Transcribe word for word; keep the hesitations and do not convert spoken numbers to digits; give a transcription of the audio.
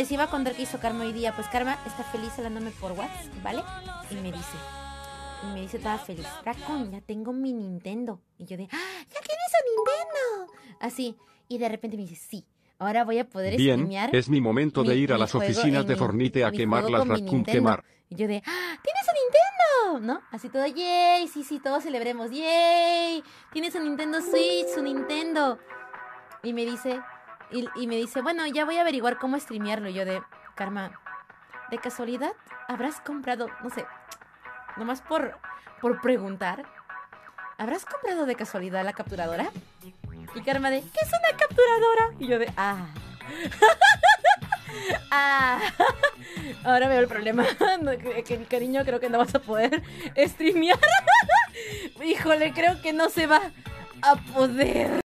Les iba a contar qué hizo Karma hoy día. Pues Karma está feliz hablándome por WhatsApp, ¿vale? Y me dice, y me dice toda feliz, Raccoon, ya tengo mi Nintendo. Y yo de, ¡ah, ya tienes un Nintendo! Así, y de repente me dice, sí, ahora voy a poder Bien, streamear. es mi momento de mi- ir a mi las juego oficinas en de mi- Fornite a mi quemar juego las con mi Raccoon Nintendo. quemar. Y yo de, ¡ah, tienes un Nintendo! ¿No? Así todo, ¡yay! Sí, sí, todos celebremos, ¡yay! Tienes un Nintendo Switch, un Nintendo. Y me dice, y, y me dice, bueno, ya voy a averiguar cómo streamearlo. Y yo de, Karma, ¿de casualidad habrás comprado, no sé, nomás por, por preguntar, ¿habrás comprado de casualidad la capturadora? Y Karma de, ¿qué es una capturadora? Y yo de, ah. ah. Ahora veo el problema. No, que, que, cariño, creo que no vas a poder streamear. Híjole, creo que no se va a poder.